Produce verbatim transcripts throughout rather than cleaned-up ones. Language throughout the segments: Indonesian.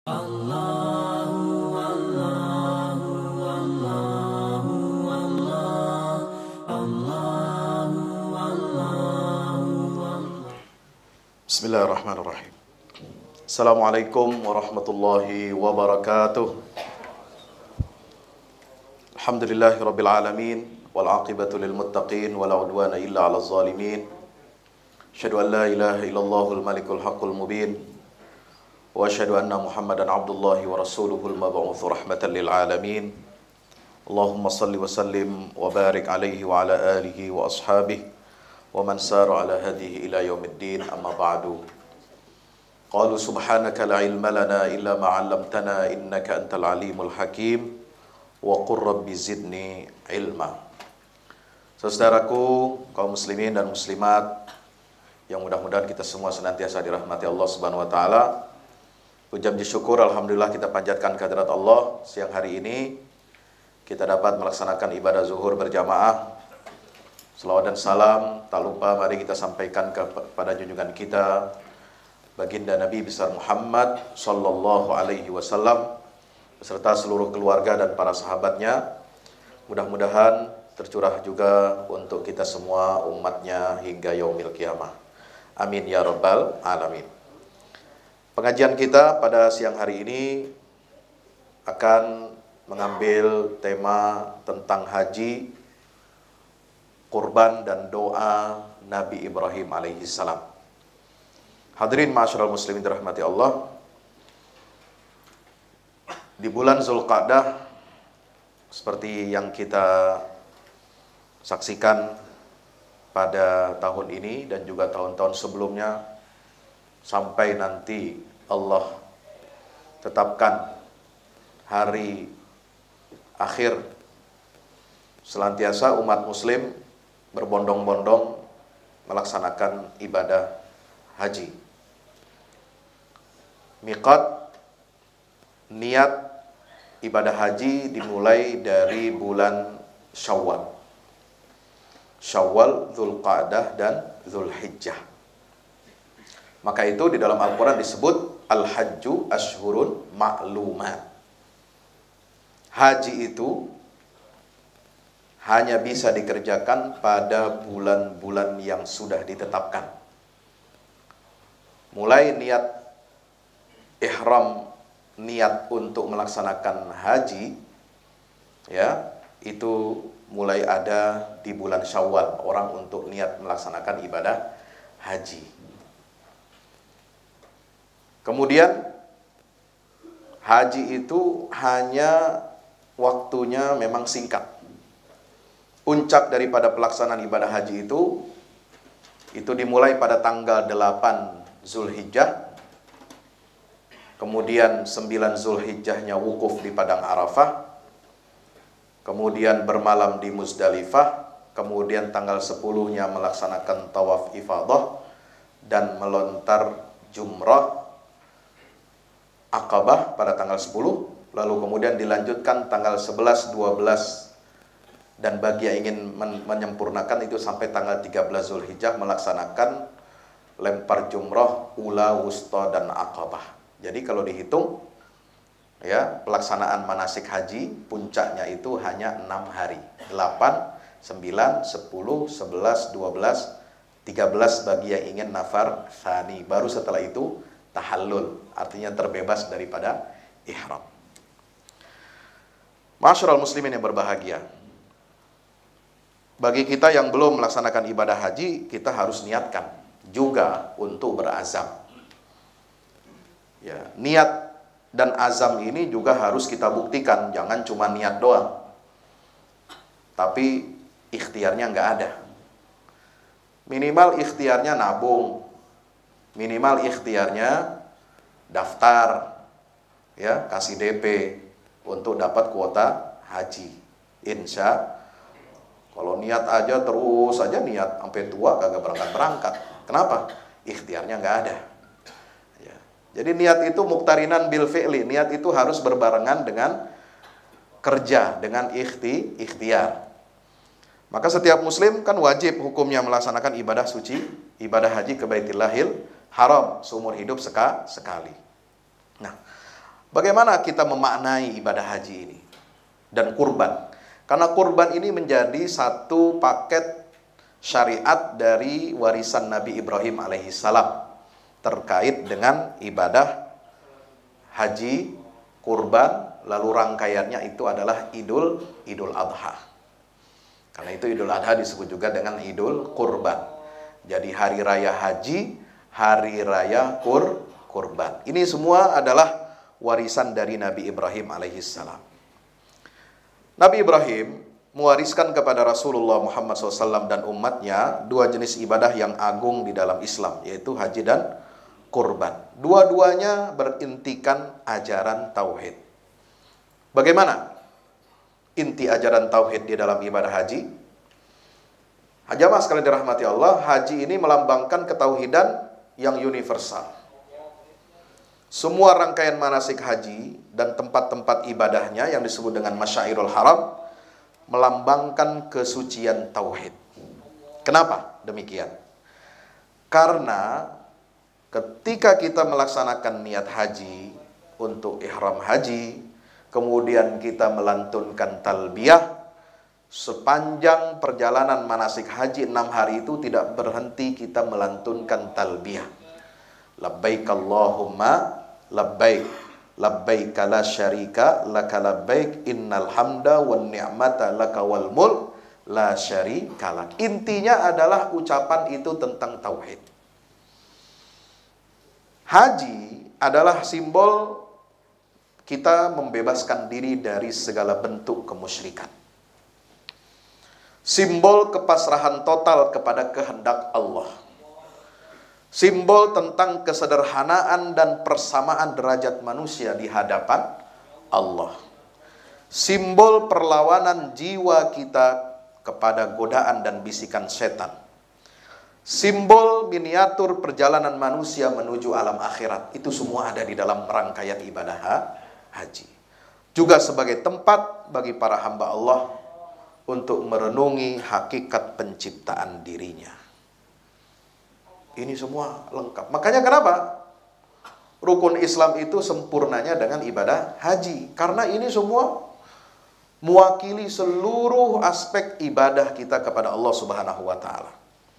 Allahu Allahu Allahu Allah Allahu Allahu Bismillahirrahmanirrahim. Assalamualaikum warahmatullahi wabarakatuh. Alhamdulillahi rabbil alamin wal aqibatu lil muttaqin wala udwana illa 'alal zalimin. Asyhadu an la ilaha illallahul malikul haqqul mubin wa asyhadu anna Muhammadan abdullahi wa rasuluhul mab'uts rahmatan lil alamin. Allahumma salli wa sallim wa barik alaihi wa ala alihi wa ashabihi wa man sara ala hadihi ila yaumiddin, amma ba'du. Qalu subhanaka la ilma lana illa ma 'allamtana innaka antal alimul hakim wa qur rabbi zidni ilma. Saudaraku kaum muslimin dan muslimat yang mudah-mudahan kita semua senantiasa dirahmati Allah Subhanahu wa taala. Puji puji syukur alhamdulillah kita panjatkan kehadirat Allah. Siang hari ini kita dapat melaksanakan ibadah zuhur berjamaah. Selawat dan salam tak lupa mari kita sampaikan kepada junjungan kita baginda Nabi besar Muhammad sallallahu alaihi wasallam beserta seluruh keluarga dan para sahabatnya. Mudah-mudahan tercurah juga untuk kita semua umatnya hingga yaumil kiamah. Amin ya rabbal alamin. Pengajian kita pada siang hari ini akan mengambil tema tentang haji, kurban dan doa Nabi Ibrahim alaihi salam. Hadirin ma'asyiral muslimin dirahmati Allah. Di bulan Zulqa'dah seperti yang kita saksikan pada tahun ini dan juga tahun-tahun sebelumnya, sampai nanti Allah tetapkan hari akhir, selantiasa umat muslim berbondong-bondong melaksanakan ibadah haji. Miqat, niat ibadah haji dimulai dari bulan Syawal. Syawal, Zulqa'dah dan Zulhijjah. Maka itu di dalam Al-Quran disebut Al-Hajju Ashhurun Ma'lumat. Haji itu hanya bisa dikerjakan pada bulan-bulan yang sudah ditetapkan. Mulai niat ihram, niat untuk melaksanakan haji, ya, itu mulai ada di bulan Syawal, orang untuk niat melaksanakan ibadah haji. Kemudian haji itu hanya waktunya memang singkat. Puncak daripada pelaksanaan ibadah haji itu itu dimulai pada tanggal delapan Zulhijjah. Kemudian sembilan Zulhijjahnya wukuf di padang Arafah. Kemudian bermalam di Muzdalifah. Kemudian tanggal sepuluhnya melaksanakan tawaf ifadah dan melontar jumrah Aqabah pada tanggal sepuluh. Lalu kemudian dilanjutkan tanggal sebelas, dua belas, dan bagi yang ingin men menyempurnakan itu sampai tanggal tiga belas Zulhijjah melaksanakan lempar jumrah, ula, wusta, dan Aqabah. Jadi kalau dihitung, ya, pelaksanaan manasik haji puncaknya itu hanya enam hari. delapan, sembilan, sepuluh, sebelas, dua belas, tiga belas bagi yang ingin nafar tsani. Baru setelah itu tahallul, artinya terbebas daripada ihram. Ma'asyiral muslimin yang berbahagia, bagi kita yang belum melaksanakan ibadah haji, kita harus niatkan juga untuk berazam. Ya, niat dan azam ini juga harus kita buktikan, jangan cuma niat doang, tapi ikhtiarnya nggak ada. Minimal ikhtiarnya nabung, minimal ikhtiarnya daftar, ya, kasih D P untuk dapat kuota haji. Insya kalau niat aja terus aja niat sampai tua kagak berangkat-berangkat. Kenapa? Ikhtiarnya nggak ada. Ya. Jadi niat itu muktarinan bil fi'li. Niat itu harus berbarengan dengan kerja, dengan ikhti, ikhtiar. Maka setiap muslim kan wajib hukumnya melaksanakan ibadah suci, ibadah haji ke Baitillahil Haram seumur hidup seka, sekali. Nah, Bagaimana kita memaknai ibadah haji ini dan kurban? Karena kurban ini menjadi satu paket syariat dari warisan Nabi Ibrahim alaihissalam terkait dengan ibadah haji, kurban, lalu rangkaiannya itu adalah Idul Idul Adha. Karena itu Idul Adha disebut juga dengan Idul Kurban. Jadi hari raya haji, hari raya kur kurban. Ini semua adalah warisan dari Nabi Ibrahim alaihissalam. Nabi Ibrahim mewariskan kepada Rasulullah Muhammad shallallahu alaihi wasallam dan umatnya dua jenis ibadah yang agung di dalam Islam, yaitu haji dan kurban. Dua-duanya berintikan ajaran tauhid. Bagaimana inti ajaran tauhid di dalam ibadah haji? Hajamah sekalian dirahmati Allah, haji ini melambangkan ketauhidan yang universal. Semua rangkaian manasik haji dan tempat-tempat ibadahnya yang disebut dengan Masyairul Haram melambangkan kesucian tauhid. Kenapa demikian? Karena ketika kita melaksanakan niat haji untuk ihram haji, kemudian kita melantunkan talbiyah, sepanjang perjalanan manasik haji enam hari itu tidak berhenti kita melantunkan talbiyah. Labbaik Allahumma labbaik, labbaik la syarika laka labbaik, innal hamda wan ni'mata laka wal mulk la syarika lak. Intinya adalah ucapan itu tentang tauhid. Haji adalah simbol kita membebaskan diri dari segala bentuk kemusyrikan. Simbol kepasrahan total kepada kehendak Allah. Simbol tentang kesederhanaan dan persamaan derajat manusia di hadapan Allah. Simbol perlawanan jiwa kita kepada godaan dan bisikan setan. Simbol miniatur perjalanan manusia menuju alam akhirat. Itu semua ada di dalam rangkaian ibadah haji. Juga sebagai tempat bagi para hamba Allah untuk merenungi hakikat penciptaan dirinya. Ini semua lengkap. Makanya kenapa rukun Islam itu sempurnanya dengan ibadah haji? Karena ini semua mewakili seluruh aspek ibadah kita kepada Allah Subhanahu wa taala.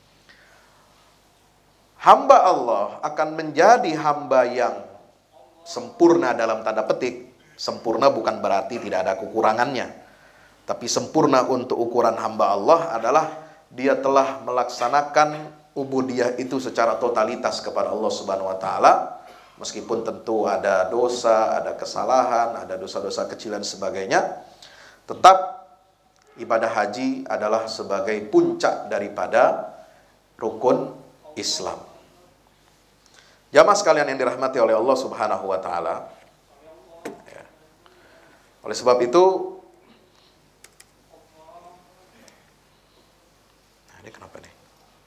Hamba Allah akan menjadi hamba yang sempurna dalam tanda petik. Sempurna bukan berarti tidak ada kekurangannya. Tapi sempurna untuk ukuran hamba Allah adalah dia telah melaksanakan ubudiyah itu secara totalitas kepada Allah Subhanahu wa taala, meskipun tentu ada dosa, ada kesalahan, ada dosa-dosa kecil dan sebagainya, tetap ibadah haji adalah sebagai puncak daripada rukun Islam. Jamaah sekalian yang dirahmati oleh Allah Subhanahu wa taala. Ya. Oleh sebab itu, nah ini kenapa nih?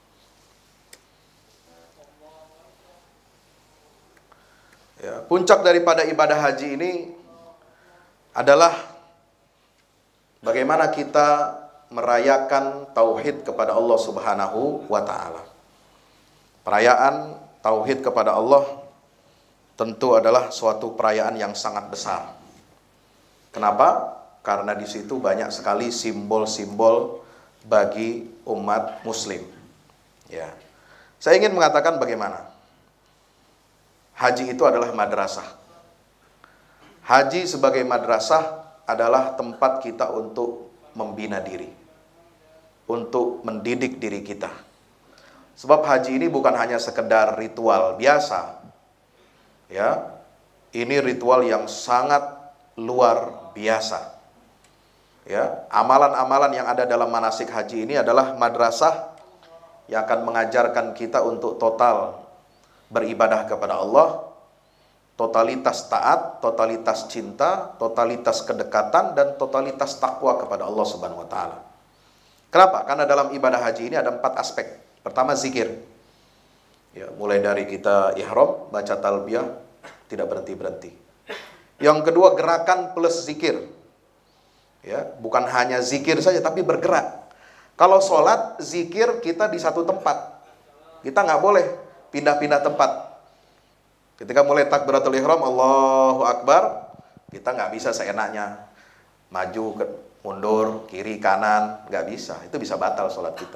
Ya, puncak daripada ibadah haji ini adalah bagaimana kita merayakan tauhid kepada Allah Subhanahu wa taala. Perayaan tauhid kepada Allah tentu adalah suatu perayaan yang sangat besar. Kenapa? Karena di situ banyak sekali simbol-simbol bagi umat muslim. Ya. Saya ingin mengatakan bagaimana haji itu adalah madrasah. Haji sebagai madrasah adalah tempat kita untuk membina diri, untuk mendidik diri kita. Sebab haji ini bukan hanya sekedar ritual biasa. Ya. Ini ritual yang sangat luar biasa. Ya, amalan-amalan yang ada dalam manasik haji ini adalah madrasah yang akan mengajarkan kita untuk total beribadah kepada Allah, totalitas taat, totalitas cinta, totalitas kedekatan, dan totalitas takwa kepada Allah Subhanahu wa taala. Kenapa? Karena dalam ibadah haji ini ada empat aspek. Pertama, zikir. Ya, mulai dari kita ihram, baca talbiyah, tidak berhenti-berhenti. Yang kedua, gerakan plus zikir. Ya, bukan hanya zikir saja, tapi bergerak. Kalau sholat, zikir kita di satu tempat. Kita nggak boleh pindah-pindah tempat. Ketika mulai takbiratul ihram, Allahu Akbar, kita nggak bisa seenaknya maju, ke, mundur, kiri, kanan, nggak bisa. Itu bisa batal sholat kita.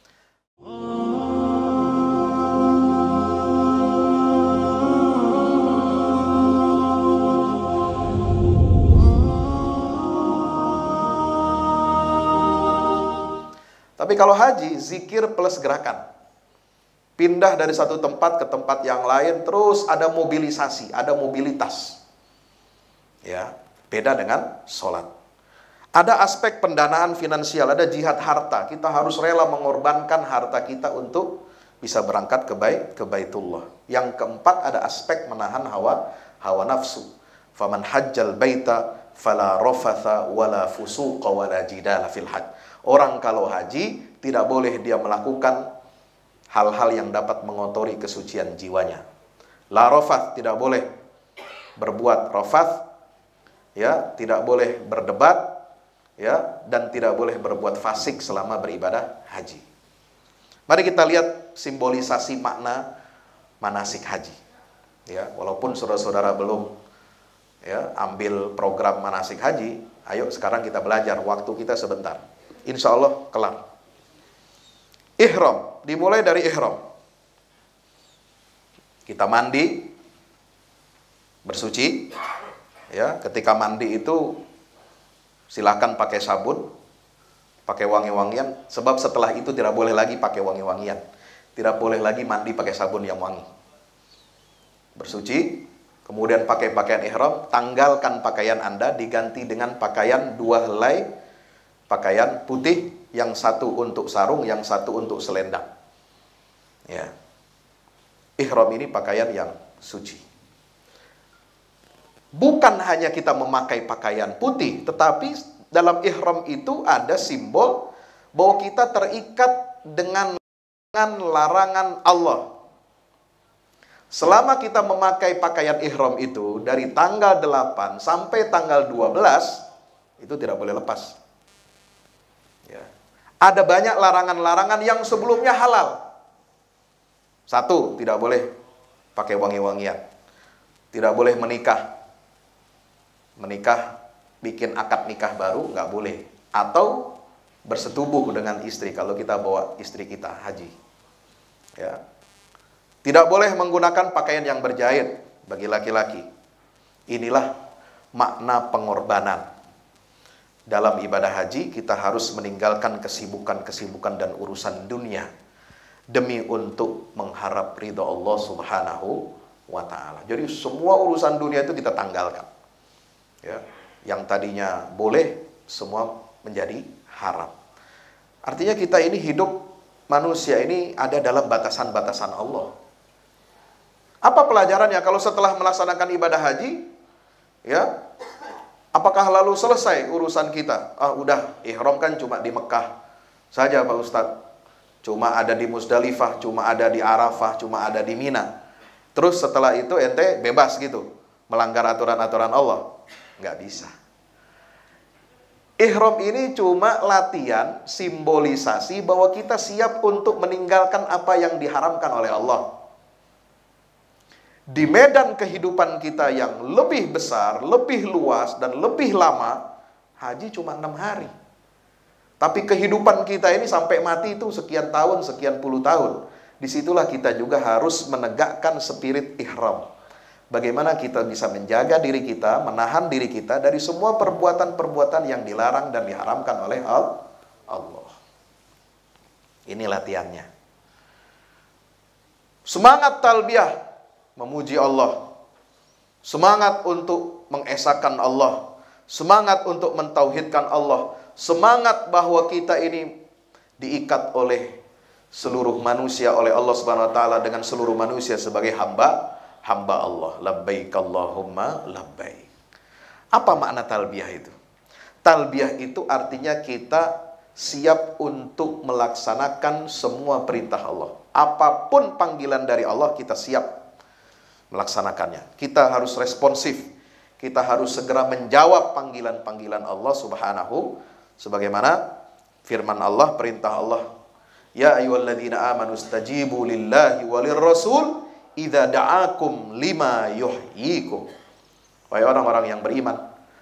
Tapi kalau haji, zikir plus gerakan. Pindah dari satu tempat ke tempat yang lain, terus ada mobilisasi, ada mobilitas. Ya, beda dengan sholat. Ada aspek pendanaan finansial, ada jihad harta. Kita harus rela mengorbankan harta kita untuk bisa berangkat ke bait, ke Baitullah. Yang keempat, ada aspek menahan hawa hawa nafsu. Faman hajjal baita fala rafatha wala fusuqa wala jidala fil hajj. Orang kalau haji tidak boleh dia melakukan hal-hal yang dapat mengotori kesucian jiwanya. La rafath, tidak boleh berbuat rafath, ya, tidak boleh berdebat, ya, dan tidak boleh berbuat fasik selama beribadah haji. Mari kita lihat simbolisasi makna manasik haji. Ya, walaupun saudara-saudara belum ya ambil program manasik haji, ayo sekarang kita belajar, waktu kita sebentar. Insya Allah kelar. Ihram, dimulai dari ihram. Kita mandi, bersuci. Ya, ketika mandi itu silakan pakai sabun, pakai wangi-wangian, sebab setelah itu tidak boleh lagi pakai wangi-wangian. Tidak boleh lagi mandi pakai sabun yang wangi. Bersuci, kemudian pakai pakaian ihram, tanggalkan pakaian Anda, diganti dengan pakaian dua helai, pakaian putih, yang satu untuk sarung, yang satu untuk selendang. Ya. Ihram ini pakaian yang suci. Bukan hanya kita memakai pakaian putih, tetapi dalam ihram itu ada simbol bahwa kita terikat dengan larangan Allah. Selama kita memakai pakaian ihram itu dari tanggal delapan sampai tanggal dua belas, itu tidak boleh lepas. Ya. Ada banyak larangan-larangan yang sebelumnya halal. Satu, tidak boleh pakai wangi-wangian. Tidak boleh menikah. Menikah, bikin akad nikah baru, nggak boleh. Atau bersetubuh dengan istri, kalau kita bawa istri kita haji. Ya. Tidak boleh menggunakan pakaian yang berjahit bagi laki-laki. Inilah makna pengorbanan. Dalam ibadah haji, kita harus meninggalkan kesibukan-kesibukan dan urusan dunia demi untuk mengharap ridha Allah Subhanahu wa ta'ala. Jadi semua urusan dunia itu kita tanggalkan. Ya, yang tadinya boleh, semua menjadi haram. Artinya kita ini hidup, manusia ini ada dalam batasan-batasan Allah. Apa pelajarannya kalau setelah melaksanakan ibadah haji, ya, apakah lalu selesai urusan kita? Ah, udah, ihram kan cuma di Mekah saja Pak Ustadz. Cuma ada di Musdalifah, cuma ada di Arafah, cuma ada di Mina. Terus setelah itu ente bebas gitu, melanggar aturan-aturan Allah. Nggak bisa. Ihram ini cuma latihan, simbolisasi bahwa kita siap untuk meninggalkan apa yang diharamkan oleh Allah. Di medan kehidupan kita yang lebih besar, lebih luas, dan lebih lama, haji cuma enam hari. Tapi kehidupan kita ini sampai mati itu sekian tahun, sekian puluh tahun. Disitulah kita juga harus menegakkan spirit ihram. Bagaimana kita bisa menjaga diri kita, menahan diri kita dari semua perbuatan-perbuatan yang dilarang dan diharamkan oleh Allah. Ini latihannya. Semangat talbiyah, memuji Allah. Semangat untuk mengesahkan Allah. Semangat untuk mentauhidkan Allah. Semangat bahwa kita ini diikat oleh seluruh manusia, oleh Allah Subhanahu wa taala dengan seluruh manusia sebagai hamba hamba Allah. Labbaik Allahumma labbaik. Apa makna talbiyah itu? Talbiyah itu artinya kita siap untuk melaksanakan semua perintah Allah. Apapun panggilan dari Allah, kita siap melaksanakannya. Kita harus responsif. Kita harus segera menjawab panggilan-panggilan Allah Subhanahu, sebagaimana firman Allah, perintah Allah, ya ayyuhalladzina amanu stajibu lillahi walir rasul idza da'akum lima yuhyikum. Wahai orang-orang yang beriman,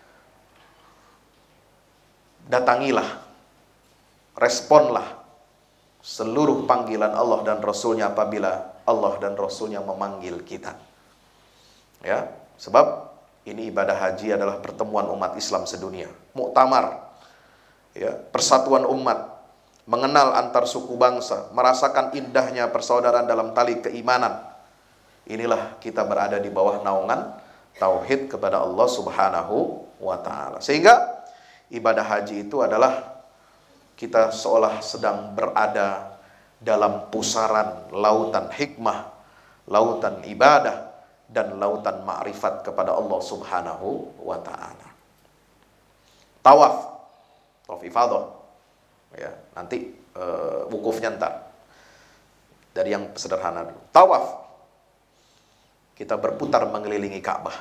datangilah, responlah seluruh panggilan Allah dan Rasulnya apabila Allah dan Rasulnya memanggil kita. Ya, sebab ini ibadah haji adalah pertemuan umat Islam sedunia, muktamar, ya, persatuan umat, mengenal antar suku bangsa, merasakan indahnya persaudaraan dalam tali keimanan. Inilah kita berada di bawah naungan tauhid kepada Allah Subhanahu wa taala. Sehingga ibadah haji itu adalah kita seolah sedang berada dalam pusaran lautan hikmah, lautan ibadah, dan lautan ma'rifat kepada Allah Subhanahu wa ta'ala. Tawaf, tawaf ifadah, ya, nanti uh, wukufnya ntar. Dari yang sederhana dulu. Tawaf, kita berputar mengelilingi Ka'bah.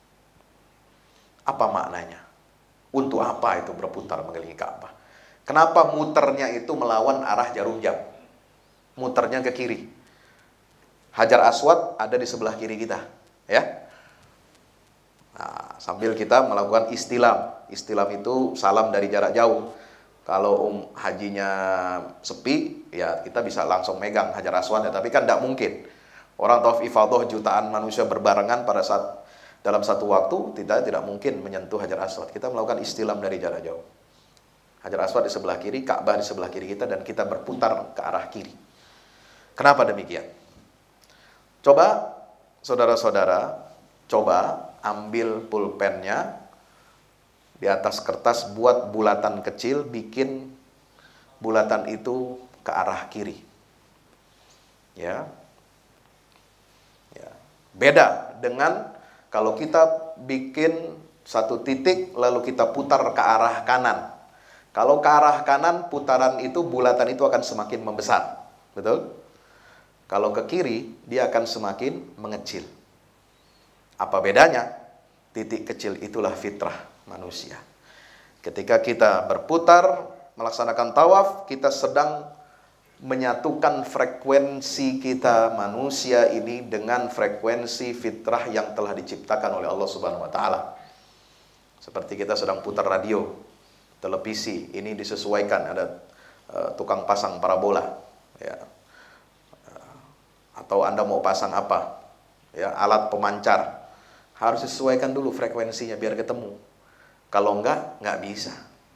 Apa maknanya? Untuk apa itu berputar mengelilingi Ka'bah? Kenapa muternya itu melawan arah jarum jam? Muternya ke kiri. Hajar Aswad ada di sebelah kiri kita, ya. Nah, sambil kita melakukan istilam. Istilam itu salam dari jarak jauh. Kalau um, hajinya sepi, ya kita bisa langsung megang Hajar Aswad, ya. Tapi kan tidak mungkin. Orang tawaf ifadah jutaan manusia berbarengan pada saat dalam satu waktu, tidak tidak mungkin menyentuh Hajar Aswad. Kita melakukan istilam dari jarak jauh. Hajar Aswad di sebelah kiri, Ka'bah di sebelah kiri kita, dan kita berputar ke arah kiri. Kenapa demikian? Coba, saudara-saudara, coba ambil pulpennya, di atas kertas buat bulatan kecil, bikin bulatan itu ke arah kiri. Ya. Ya. Beda dengan kalau kita bikin satu titik lalu kita putar ke arah kanan. Kalau ke arah kanan, putaran itu, bulatan itu akan semakin membesar. Betul? Kalau ke kiri, dia akan semakin mengecil. Apa bedanya? Titik kecil itulah fitrah manusia. Ketika kita berputar, melaksanakan tawaf, kita sedang menyatukan frekuensi kita manusia ini dengan frekuensi fitrah yang telah diciptakan oleh Allah Subhanahu wa taala. Seperti kita sedang putar radio, televisi, ini disesuaikan, ada uh, tukang pasang parabola, ya. Uh, atau Anda mau pasang apa, ya, alat pemancar, harus disesuaikan dulu frekuensinya biar ketemu. Kalau enggak, enggak bisa.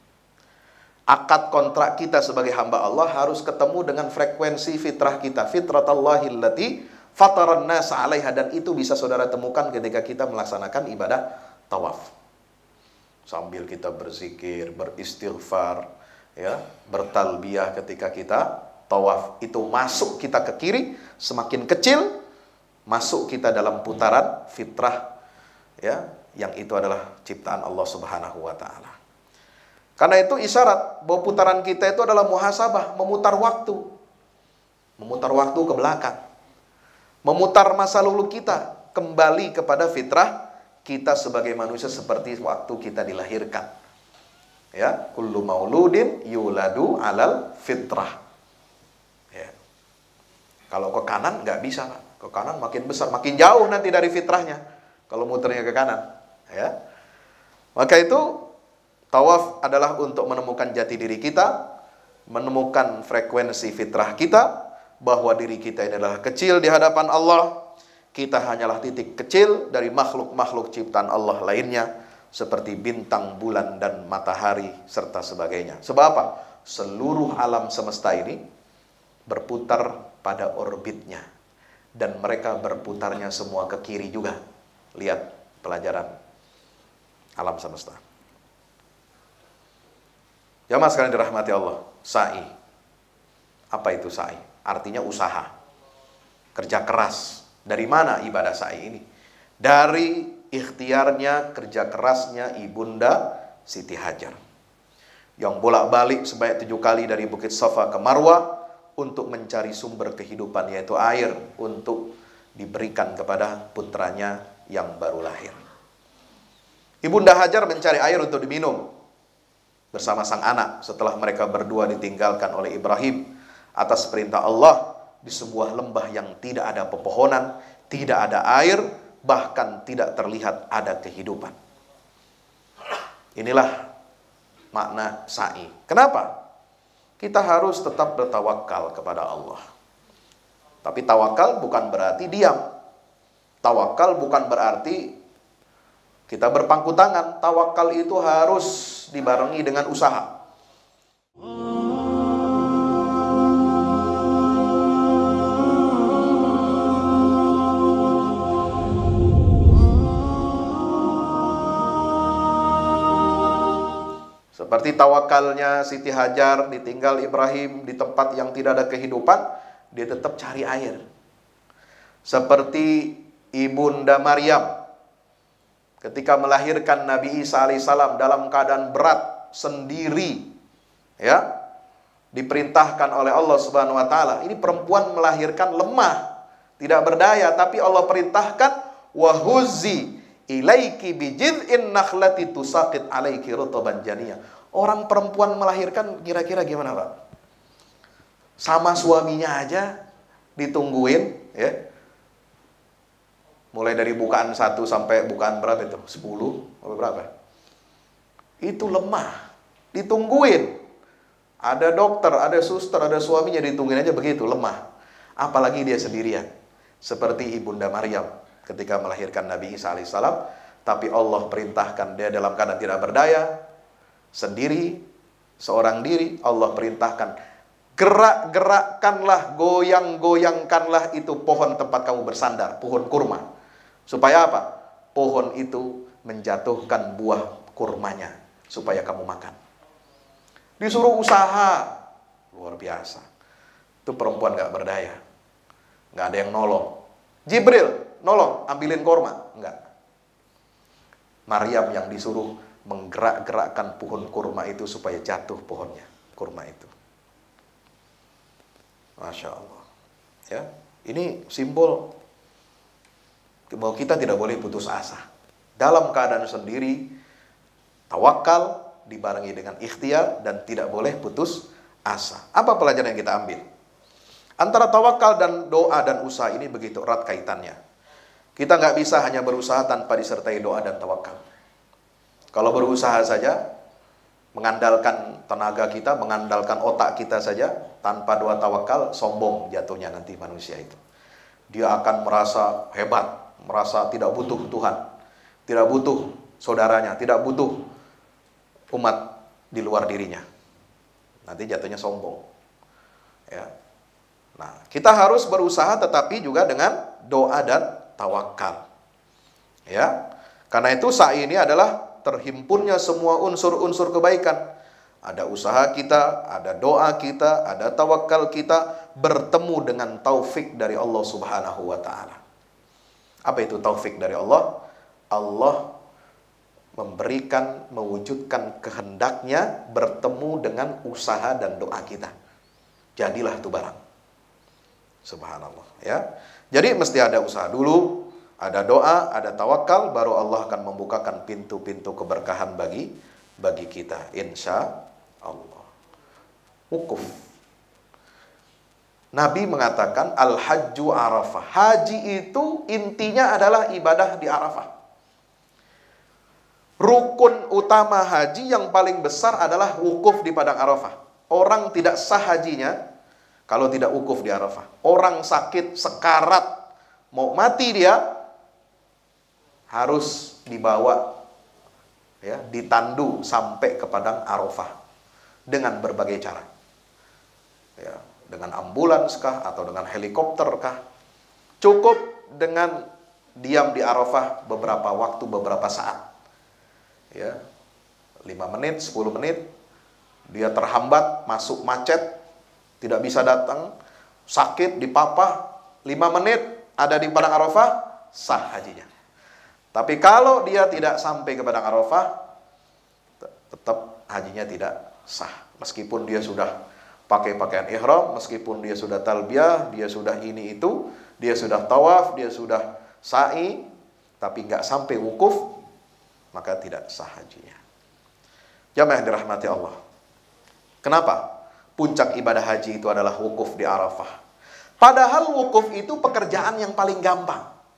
Akad kontrak kita sebagai hamba Allah harus ketemu dengan frekuensi fitrah kita, fitratallahi allati fataran nas 'alaiha, dan itu bisa saudara temukan ketika kita melaksanakan ibadah tawaf. Sambil kita berzikir, beristighfar, ya, bertalbiyah ketika kita tawaf, itu masuk kita ke kiri, semakin kecil masuk kita dalam putaran fitrah, ya, yang itu adalah ciptaan Allah Subhanahu wa taala. Karena itu isyarat bahwa putaran kita itu adalah muhasabah, memutar waktu. Memutar waktu ke belakang. Memutar masa lalu kita kembali kepada fitrah kita sebagai manusia seperti waktu kita dilahirkan. Ya, kullu mauludin yuladu alal fitrah. Ya. Kalau ke kanan nggak bisa, Pak. Ke kanan makin besar, makin jauh nanti dari fitrahnya. Kalau muternya ke kanan, ya. Maka itu tawaf adalah untuk menemukan jati diri kita, menemukan frekuensi fitrah kita, bahwa diri kita ini adalah kecil di hadapan Allah. Kita hanyalah titik kecil dari makhluk-makhluk ciptaan Allah lainnya, seperti bintang, bulan, dan matahari, serta sebagainya. Sebab apa? Seluruh alam semesta ini berputar pada orbitnya, dan mereka berputarnya semua ke kiri juga. Lihat pelajaran alam semesta. Jamaah sekalian dirahmati Allah, sa'i. Apa itu sa'i? Artinya usaha, kerja keras. Dari mana ibadah sa'i ini? Dari ikhtiarnya, kerja kerasnya Ibunda Siti Hajar, yang bolak-balik sebanyak tujuh kali dari Bukit Safa ke Marwah untuk mencari sumber kehidupan, yaitu air, untuk diberikan kepada putranya yang baru lahir. Ibunda Hajar mencari air untuk diminum bersama sang anak setelah mereka berdua ditinggalkan oleh Ibrahim atas perintah Allah di sebuah lembah yang tidak ada pepohonan, tidak ada air, bahkan tidak terlihat ada kehidupan. Inilah makna sa'i. Kenapa? Kita harus tetap bertawakal kepada Allah. Tapi tawakal bukan berarti diam. Tawakal bukan berarti kita berpangku tangan. Tawakal itu harus dibarengi dengan usaha. Seperti tawakalnya Siti Hajar ditinggal Ibrahim di tempat yang tidak ada kehidupan, dia tetap cari air. Seperti Ibunda Maryam ketika melahirkan Nabi Isa alaihissalam dalam keadaan berat sendiri, ya, diperintahkan oleh Allah Subhanahu wa taala. Ini perempuan melahirkan lemah, tidak berdaya, tapi Allah perintahkan wahuzzi ilaiki bijid'in nakhlati tusaqit alaiki rutaban janiyah. Orang perempuan melahirkan kira-kira gimana, Pak? Sama suaminya aja ditungguin, ya. Mulai dari bukaan satu sampai bukaan berapa itu? Sepuluh atau berapa? Itu lemah, ditungguin. Ada dokter, ada suster, ada suaminya, ditungguin aja begitu, lemah. Apalagi dia sendirian. Seperti Ibunda Maryam ketika melahirkan Nabi Isa alaihissalam, tapi Allah perintahkan dia dalam keadaan tidak berdaya, sendiri, seorang diri. Allah perintahkan, gerak-gerakkanlah, goyang-goyangkanlah itu pohon tempat kamu bersandar, pohon kurma. Supaya apa? Pohon itu menjatuhkan buah kurmanya, supaya kamu makan. Disuruh usaha, luar biasa. Itu perempuan gak berdaya, gak ada yang nolong. Jibril nolong, ambilin kurma, enggak. Maryam yang disuruh menggerak-gerakkan pohon kurma itu supaya jatuh pohonnya, kurma itu. Masya Allah. Ya, ini simbol bahwa kita tidak boleh putus asa. Dalam keadaan sendiri, tawakal dibarengi dengan ikhtiar dan tidak boleh putus asa. Apa pelajaran yang kita ambil? Antara tawakal dan doa dan usaha ini begitu erat kaitannya. Kita nggak bisa hanya berusaha tanpa disertai doa dan tawakal. Kalau berusaha saja, mengandalkan tenaga kita, mengandalkan otak kita saja, tanpa doa tawakal, sombong jatuhnya nanti manusia itu. Dia akan merasa hebat, merasa tidak butuh Tuhan, tidak butuh saudaranya, tidak butuh umat di luar dirinya. Nanti jatuhnya sombong. Ya. Nah, kita harus berusaha tetapi juga dengan doa dan tawakal. Ya. Karena itu sa'i ini adalah terhimpunnya semua unsur-unsur kebaikan. Ada usaha kita, ada doa kita, ada tawakal kita, bertemu dengan taufik dari Allah Subhanahu wa ta'ala. Apa itu taufik dari Allah? Allah memberikan, mewujudkan kehendaknya bertemu dengan usaha dan doa kita. Jadilah itu barang. Subhanallah, ya. Jadi mesti ada usaha dulu, ada doa, ada tawakal, baru Allah akan membukakan pintu-pintu keberkahan bagi bagi kita, insya Allah. Wukuf. Nabi mengatakan al-hajju arafah. Haji itu intinya adalah ibadah di Arafah. Rukun utama haji yang paling besar adalah wukuf di padang Arafah. Orang tidak sah hajinya kalau tidak wukuf di Arafah. Orang sakit, sekarat, mau mati dia, harus dibawa, ya, ditandu sampai ke padang Arafah dengan berbagai cara. Ya, dengan ambulans kah atau dengan helikopter kah? Cukup dengan diam di Arafah beberapa waktu, beberapa saat. Ya, lima menit, sepuluh menit, dia terhambat, masuk macet, tidak bisa datang, sakit, dipapah, lima menit ada di padang Arafah, sah hajinya. Tapi kalau dia tidak sampai ke padang Arafah, tetap hajinya tidak sah. Meskipun dia sudah pakai pakaian ihram, meskipun dia sudah talbiyah, dia sudah ini itu, dia sudah tawaf, dia sudah sa'i, tapi nggak sampai wukuf, maka tidak sah hajinya. Jamaah yang dirahmati Allah. Kenapa? Puncak ibadah haji itu adalah wukuf di Arafah. Padahal wukuf itu pekerjaan yang paling gampang.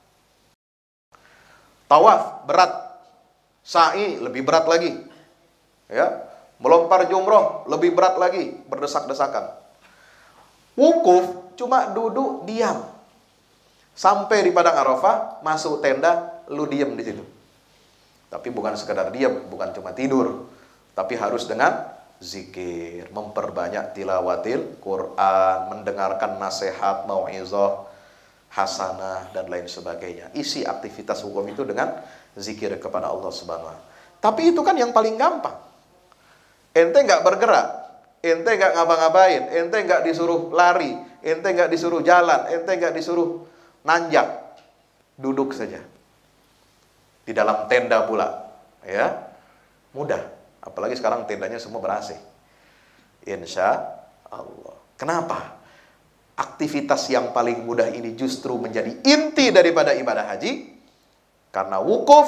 Tawaf berat, sa'i lebih berat lagi. Ya, melempar jumroh lebih berat lagi, berdesak-desakan. Wukuf cuma duduk diam. Sampai di padang Arafah, masuk tenda, lu diam di situ. Tapi bukan sekedar diam, bukan cuma tidur, tapi harus dengan zikir, memperbanyak tilawatil Quran, mendengarkan nasihat, mau'izah hasanah dan lain sebagainya. Isi aktivitas hukum itu dengan zikir kepada Allah Subhanahu wa taala. Tapi itu kan yang paling gampang. Ente nggak bergerak, ente nggak ngapa-ngapain, ente nggak disuruh lari, ente nggak disuruh jalan, ente nggak disuruh nanjak, duduk saja di dalam tenda pula, ya mudah. Apalagi sekarang tendanya semua ber A C. Insya Allah. Kenapa? Aktivitas yang paling mudah ini justru menjadi inti daripada ibadah haji. Karena wukuf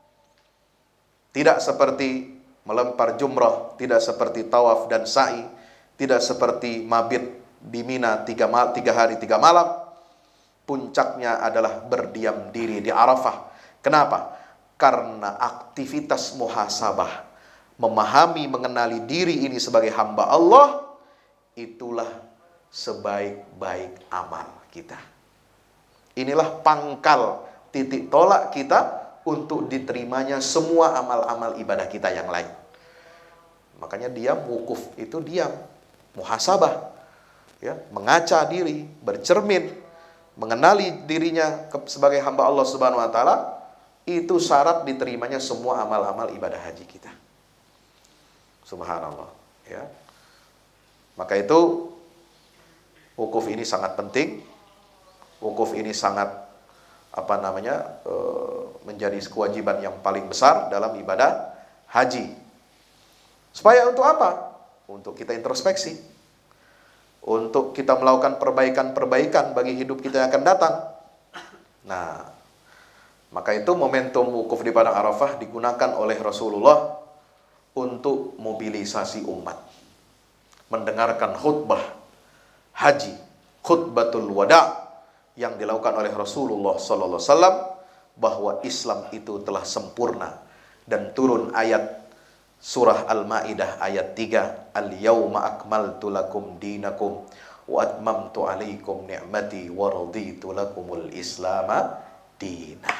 tidak seperti melempar jumrah, tidak seperti tawaf dan sa'i, tidak seperti mabit di Mina tiga, mal, tiga hari tiga malam. Puncaknya adalah berdiam diri di Arafah. Kenapa? Karena aktivitas muhasabah, memahami, mengenali diri ini sebagai hamba Allah, itulah sebaik-baik amal kita. Inilah pangkal titik tolak kita untuk diterimanya semua amal-amal ibadah kita yang lain. Makanya diam, wukuf itu diam, muhasabah, ya, mengaca diri, bercermin, mengenali dirinya sebagai hamba Allah Subhanahu wa taala, itu syarat diterimanya semua amal-amal ibadah haji kita. Subhanallah, ya. Maka itu wukuf ini sangat penting. Wukuf ini sangat apa namanya e, menjadi kewajiban yang paling besar dalam ibadah haji. Supaya untuk apa? Untuk kita introspeksi, untuk kita melakukan perbaikan-perbaikan bagi hidup kita yang akan datang. Nah, maka itu momentum wukuf di padang Arafah digunakan oleh Rasulullah untuk mobilisasi umat, mendengarkan khutbah haji, khutbatul wada yang dilakukan oleh Rasulullah sallallahu alaihi wasallam, bahwa Islam itu telah sempurna, dan turun ayat surah Al-Maidah ayat tiga, al-yauma akmaltu lakum dinakum wa atmamtu alaikum ni'mati wa raditu lakumul islama dinah.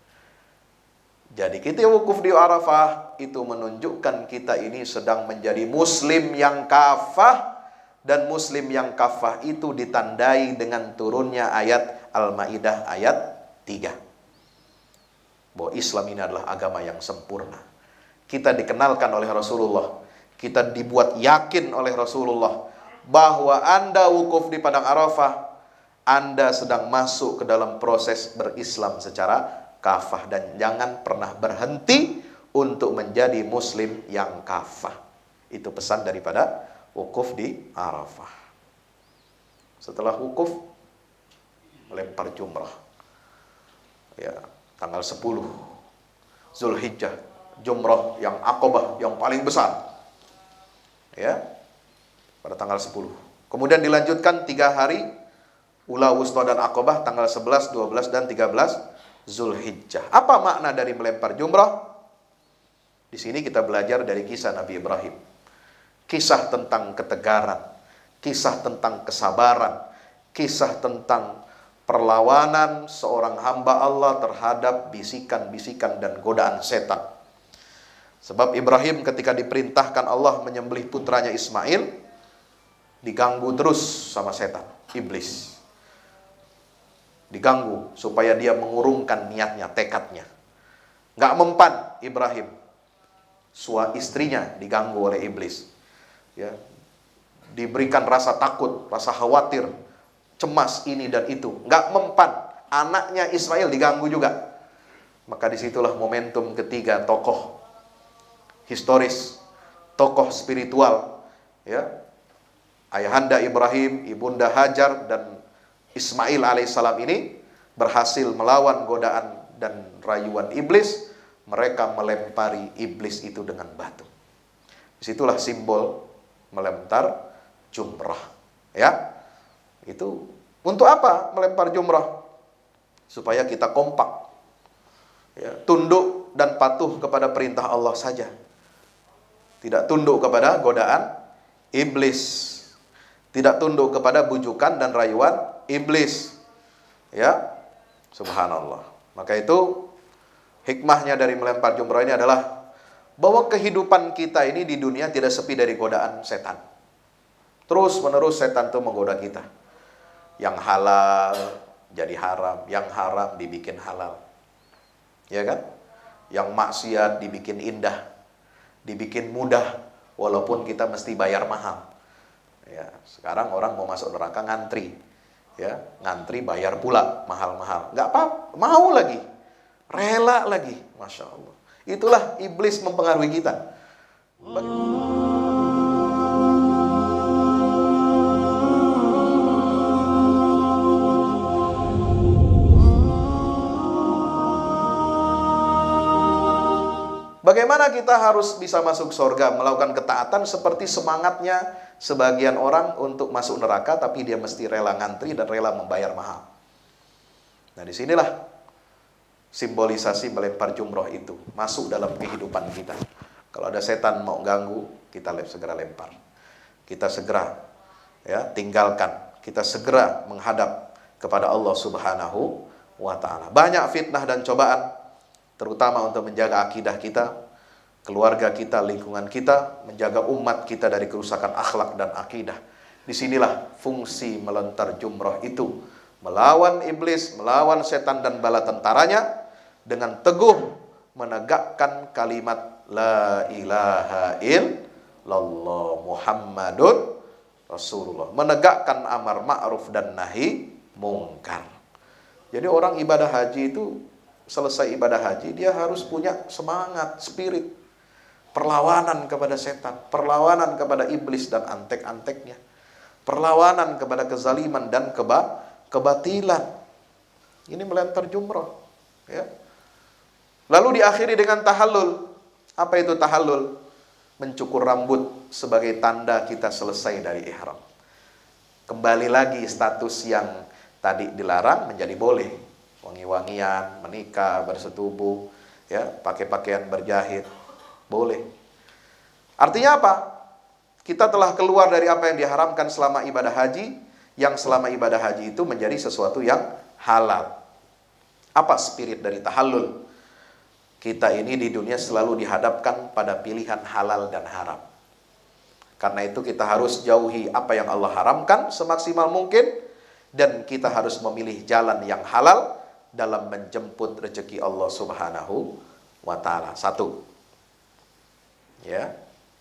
Jadi kita wukuf di Arafah itu menunjukkan kita ini sedang menjadi muslim yang kafah, dan muslim yang kafah itu ditandai dengan turunnya ayat Al-Maidah ayat tiga. Bahwa Islam ini adalah agama yang sempurna. Kita dikenalkan oleh Rasulullah, kita dibuat yakin oleh Rasulullah bahwa Anda wukuf di padang Arafah, Anda sedang masuk ke dalam proses berislam secara kafah, dan jangan pernah berhenti untuk menjadi muslim yang kafah. Itu pesan daripada wukuf di Arafah. Setelah wukuf, melempar jumrah. Ya, tanggal sepuluh Zulhijjah, jumrah yang Aqabah yang paling besar. Ya, pada tanggal sepuluh. Kemudian dilanjutkan tiga hari Ula Wusta dan Aqabah, tanggal sebelas, dua belas dan tiga belas Zulhijjah. Apa makna dari melempar jumrah? Di sini kita belajar dari kisah Nabi Ibrahim. Kisah tentang ketegaran, kisah tentang kesabaran, kisah tentang perlawanan seorang hamba Allah terhadap bisikan-bisikan dan godaan setan. Sebab Ibrahim ketika diperintahkan Allah menyembelih putranya Ismail, diganggu terus sama setan, iblis. Diganggu supaya dia mengurungkan niatnya, tekadnya. Nggak mempan Ibrahim. Sua istrinya diganggu oleh iblis. Ya, diberikan rasa takut, rasa khawatir, cemas ini dan itu. Nggak mempan. Anaknya Ismail diganggu juga. Maka disitulah momentum ketiga tokoh historis, tokoh spiritual, ya, ayahanda Ibrahim, ibunda Hajar, dan Ismail alaihissalam ini berhasil melawan godaan dan rayuan iblis. Mereka melempari iblis itu dengan batu. Disitulah simbol melempar jumrah. Ya, itu untuk apa melempar jumrah? Supaya kita kompak, ya, tunduk dan patuh kepada perintah Allah saja. Tidak tunduk kepada godaan iblis. Tidak tunduk kepada bujukan dan rayuan iblis. Ya, subhanallah. Maka itu hikmahnya dari melempar jumroh ini adalah bahwa kehidupan kita ini di dunia tidak sepi dari godaan setan. Terus menerus setan itu menggoda kita. Yang halal jadi haram, yang haram dibikin halal. Ya kan? Yang maksiat dibikin indah, dibikin mudah, walaupun kita mesti bayar mahal. Ya, sekarang orang mau masuk neraka ngantri, ya, ngantri bayar pula mahal-mahal, nggak apa, mau lagi, rela lagi, masya Allah. Itulah iblis mempengaruhi kita. Bagaimana? Bagaimana kita harus bisa masuk surga, melakukan ketaatan seperti semangatnya sebagian orang untuk masuk neraka, tapi dia mesti rela ngantri dan rela membayar mahal. Nah, disinilah simbolisasi melempar jumroh itu masuk dalam kehidupan kita. Kalau ada setan mau ganggu, kita segera lempar. Kita segera ya tinggalkan. Kita segera menghadap kepada Allah Subhanahu wa Ta'ala. Banyak fitnah dan cobaan, terutama untuk menjaga akidah kita, keluarga kita, lingkungan kita, menjaga umat kita dari kerusakan akhlak dan akidah. Disinilah fungsi melontar jumroh itu, melawan iblis, melawan setan dan bala tentaranya, dengan teguh menegakkan kalimat La ilaha illallah Muhammadun Rasulullah, menegakkan amar ma'ruf dan nahi mungkar. Jadi orang ibadah haji itu selesai ibadah haji, dia harus punya semangat, spirit, perlawanan kepada setan, perlawanan kepada iblis dan antek-anteknya, perlawanan kepada kezaliman dan keba kebatilan. Ini melempar jumroh, ya. Lalu diakhiri dengan tahallul. Apa itu tahallul? Mencukur rambut sebagai tanda kita selesai dari ihram. Kembali lagi status yang tadi dilarang menjadi boleh. Wangi-wangian, menikah, bersetubuh, ya, pakai pakaian berjahit, boleh. Artinya apa? Kita telah keluar dari apa yang diharamkan selama ibadah haji, yang selama ibadah haji itu menjadi sesuatu yang halal. Apa spirit dari tahallul? Kita ini di dunia selalu dihadapkan pada pilihan halal dan haram. Karena itu kita harus jauhi apa yang Allah haramkan semaksimal mungkin, dan kita harus memilih jalan yang halal dalam menjemput rezeki Allah Subhanahu wa Ta'ala. Satu, ya,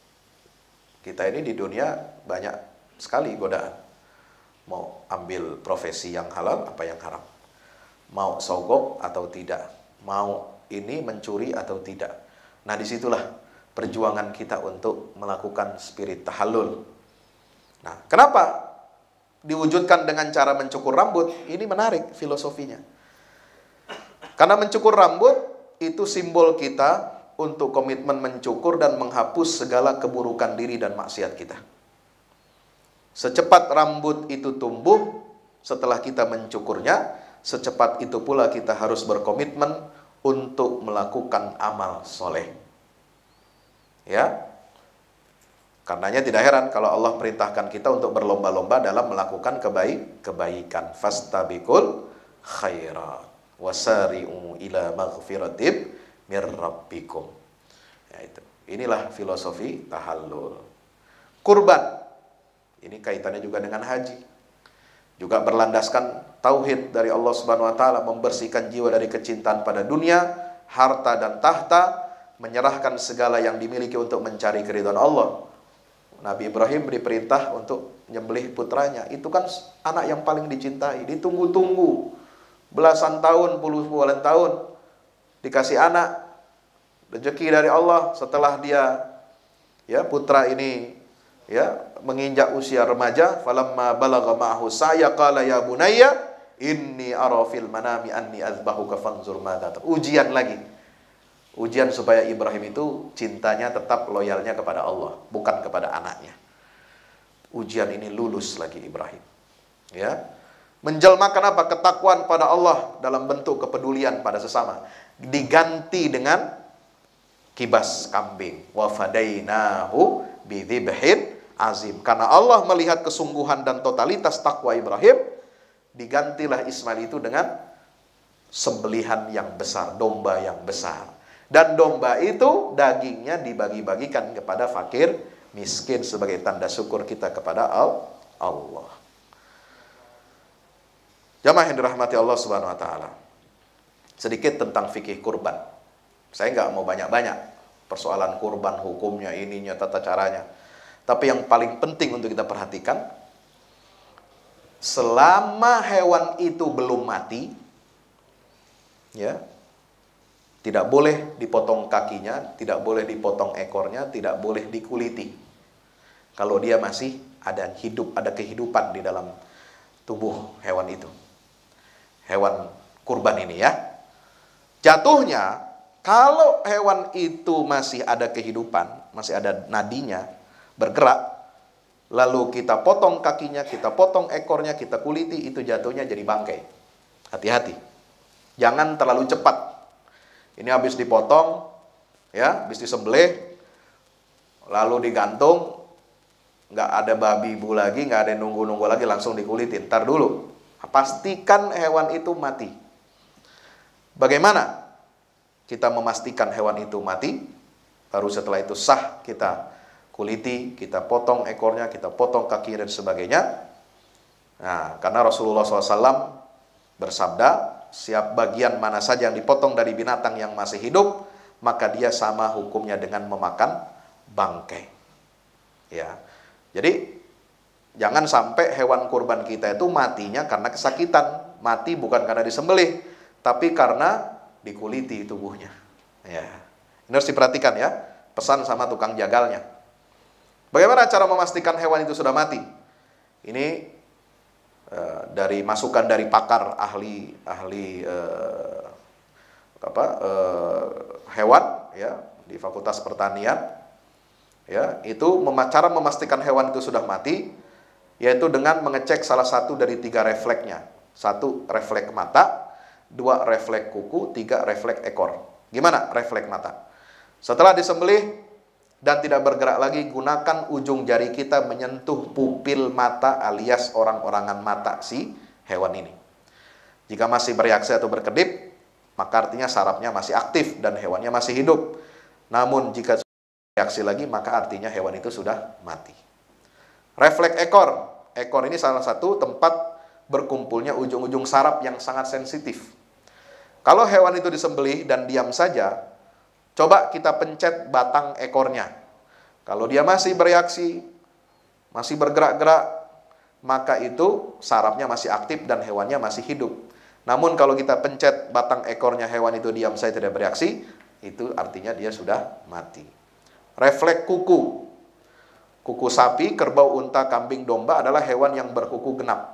kita ini di dunia banyak sekali godaan. Mau ambil profesi yang halal apa yang haram, mau sogok atau tidak, mau ini mencuri atau tidak. Nah, disitulah perjuangan kita untuk melakukan spirit tahallul. Nah, kenapa diwujudkan dengan cara mencukur rambut? Ini menarik filosofinya. Karena mencukur rambut itu simbol kita untuk komitmen mencukur dan menghapus segala keburukan diri dan maksiat kita. Secepat rambut itu tumbuh setelah kita mencukurnya, secepat itu pula kita harus berkomitmen untuk melakukan amal soleh. Ya, karenanya tidak heran kalau Allah perintahkan kita untuk berlomba-lomba dalam melakukan kebaik kebaikan. Fastabiqul khairat wasari'u ila maghfiratim mir rabbikum. Ya, itu. Inilah filosofi tahallul. Kurban, ini kaitannya juga dengan haji. Juga berlandaskan tauhid dari Allah Subhanahu wa Ta'ala, membersihkan jiwa dari kecintaan pada dunia, harta dan tahta, menyerahkan segala yang dimiliki untuk mencari keridhaan Allah. Nabi Ibrahim diperintah untuk menyembelih putranya. Itu kan anak yang paling dicintai, ditunggu-tunggu belasan tahun, puluh-puluhan tahun, dikasih anak, rezeki dari Allah. Setelah dia, ya, putra ini, ya, menginjak usia remaja, falamma balagha ma'ahu sa'ya qala ya bunayya inni ara fil manami anni azbahuka fanzur madza. Ujian lagi. Ujian supaya Ibrahim itu cintanya tetap loyalnya kepada Allah, bukan kepada anaknya. Ujian ini lulus lagi Ibrahim. Ya. Menjelmakan apa? Ketakwaan pada Allah dalam bentuk kepedulian pada sesama. diganti dengan kibas kambing. Wa fadainahu bidzibhin azim. Karena Allah melihat kesungguhan dan totalitas takwa Ibrahim, digantilah Ismail itu dengan sembelihan yang besar, domba yang besar. Dan domba itu dagingnya dibagi-bagikan kepada fakir miskin sebagai tanda syukur kita kepada Allah. Jamaah yang dirahmati Allah Subhanahu wa taala. Sedikit tentang fikih kurban. Saya nggak mau banyak-banyak persoalan kurban, hukumnya, ininya, tata caranya. Tapi yang paling penting untuk kita perhatikan, selama hewan itu belum mati, ya, tidak boleh dipotong kakinya, tidak boleh dipotong ekornya, tidak boleh dikuliti. Kalau dia masih ada hidup, ada kehidupan di dalam tubuh hewan itu. Hewan kurban ini ya. Jatuhnya, kalau hewan itu masih ada kehidupan, masih ada nadinya, bergerak, lalu kita potong kakinya, kita potong ekornya, kita kuliti, itu jatuhnya jadi bangkai. Hati-hati. Jangan terlalu cepat. Ini habis dipotong, ya, habis disembelih, lalu digantung, nggak ada babi ibu lagi, nggak ada nunggu-nunggu lagi, langsung dikulitin. Ntar dulu, pastikan hewan itu mati. Bagaimana kita memastikan hewan itu mati? Baru setelah itu sah kita kuliti, kita potong ekornya, kita potong kaki dan sebagainya. Nah, karena Rasulullah shallallahu alaihi wasallam bersabda, siap bagian mana saja yang dipotong dari binatang yang masih hidup, maka dia sama hukumnya dengan memakan bangkai. Ya, jadi jangan sampai hewan kurban kita itu matinya karena kesakitan. Mati bukan karena disembelih, tapi karena dikuliti tubuhnya. Ya, ini harus diperhatikan ya, pesan sama tukang jagalnya. Bagaimana cara memastikan hewan itu sudah mati? Ini uh, dari masukan dari pakar ahli ahli uh, apa uh, hewan ya di Fakultas Pertanian. Ya, itu mem- cara memastikan hewan itu sudah mati, yaitu dengan mengecek salah satu dari tiga refleksnya. Satu, refleks mata. Dua, refleks kuku. Tiga, refleks ekor. Gimana refleks mata? Setelah disembelih dan tidak bergerak lagi, gunakan ujung jari kita menyentuh pupil mata alias orang-orangan mata si hewan ini. Jika masih bereaksi atau berkedip, maka artinya sarafnya masih aktif dan hewannya masih hidup. Namun jika reaksi lagi, maka artinya hewan itu sudah mati. Refleks ekor. Ekor ini salah satu tempat berkumpulnya ujung-ujung saraf yang sangat sensitif. Kalau hewan itu disembelih dan diam saja, coba kita pencet batang ekornya. Kalau dia masih bereaksi, masih bergerak-gerak, maka itu sarafnya masih aktif dan hewannya masih hidup. Namun kalau kita pencet batang ekornya, hewan itu diam saja tidak bereaksi, itu artinya dia sudah mati. Refleks kuku. Kuku sapi, kerbau, unta, kambing, domba adalah hewan yang berkuku genap.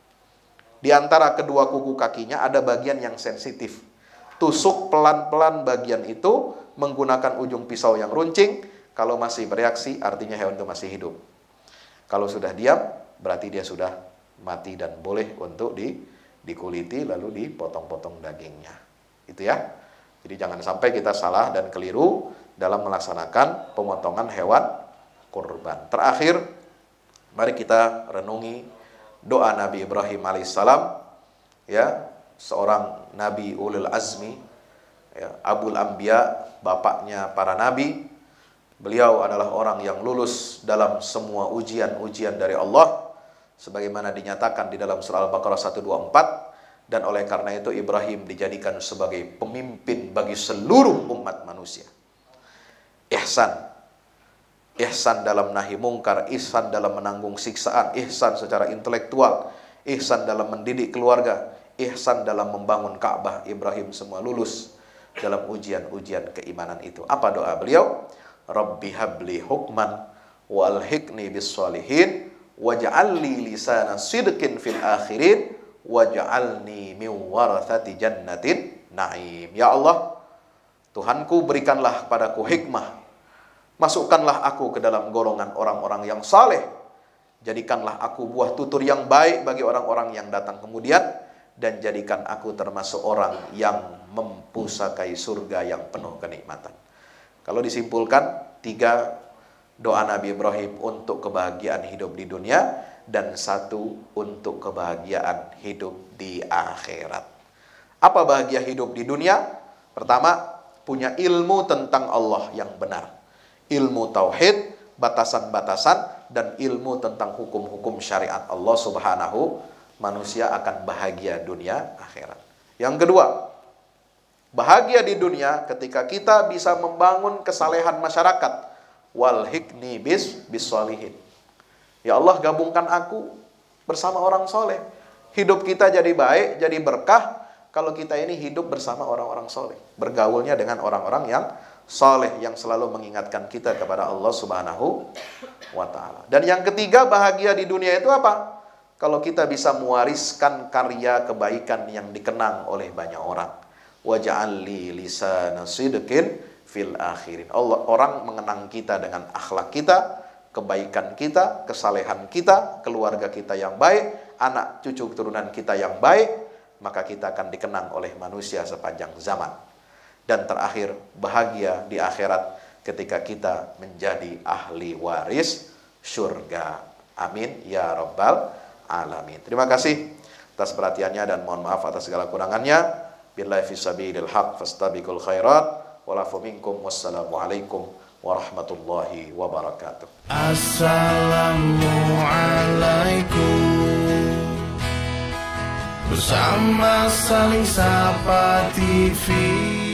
Di antara kedua kuku kakinya ada bagian yang sensitif. Tusuk pelan-pelan bagian itu menggunakan ujung pisau yang runcing. Kalau masih bereaksi, artinya hewan itu masih hidup. Kalau sudah diam, berarti dia sudah mati dan boleh untuk di, dikuliti lalu dipotong-potong dagingnya. Itu ya. Jadi jangan sampai kita salah dan keliru dalam melaksanakan pemotongan hewan kurban. Terakhir, mari kita renungi doa Nabi Ibrahim alaihissalam, ya, seorang Nabi ulul azmi, ya, Abul Anbiya, bapaknya para nabi. Beliau adalah orang yang lulus dalam semua ujian-ujian dari Allah, sebagaimana dinyatakan di dalam surah Al-Baqarah seratus dua puluh empat. Dan oleh karena itu Ibrahim dijadikan sebagai pemimpin bagi seluruh umat manusia. Ihsan. Ihsan dalam nahi mungkar, ihsan dalam menanggung siksaan, ihsan secara intelektual, ihsan dalam mendidik keluarga, ihsan dalam membangun Ka'bah. Ibrahim semua lulus dalam ujian-ujian keimanan itu. Apa doa beliau? Rabbi habli hukman walhiqni bis sholihin waj'alni lisana sidqin fil akhirin waj'alni min warathati jannatin na'im. Ya Allah, Tuhanku, berikanlah padaku hikmah, masukkanlah aku ke dalam golongan orang-orang yang saleh. Jadikanlah aku buah tutur yang baik bagi orang-orang yang datang kemudian, dan jadikan aku termasuk orang yang mempusakai surga yang penuh kenikmatan. Kalau disimpulkan, tiga doa Nabi Ibrahim untuk kebahagiaan hidup di dunia, dan satu untuk kebahagiaan hidup di akhirat. Apa bahagia hidup di dunia? Pertama, punya ilmu tentang Allah yang benar. Ilmu tauhid, batasan-batasan, dan ilmu tentang hukum-hukum syariat Allah Subhanahu. Manusia akan bahagia dunia akhirat. Yang kedua, bahagia di dunia ketika kita bisa membangun kesalehan masyarakat. Wal hikni bis bisolihin. Ya Allah, gabungkan aku bersama orang soleh. Hidup kita jadi baik, jadi berkah kalau kita ini hidup bersama orang-orang soleh. Bergaulnya dengan orang-orang yang soleh, yang selalu mengingatkan kita kepada Allah Subhanahu wa ta'ala. Dan yang ketiga, bahagia di dunia itu apa? Kalau kita bisa mewariskan karya kebaikan yang dikenang oleh banyak orang. Waj'alli lisana sidqin fil akhirin. Allah, orang mengenang kita dengan akhlak kita, kebaikan kita, kesalehan kita, keluarga kita yang baik, anak cucu keturunan kita yang baik, maka kita akan dikenang oleh manusia sepanjang zaman. Dan terakhir, bahagia di akhirat ketika kita menjadi ahli waris surga. Amin ya rabbal alamin. Terima kasih atas perhatiannya dan mohon maaf atas segala kurangannya. Billahi fisabilil haq fastabiqul khairat. Walafu minkum. Wassalamualaikum warahmatullahi wabarakatuh. Assalamualaikum. Bersama Saling Sapa T V.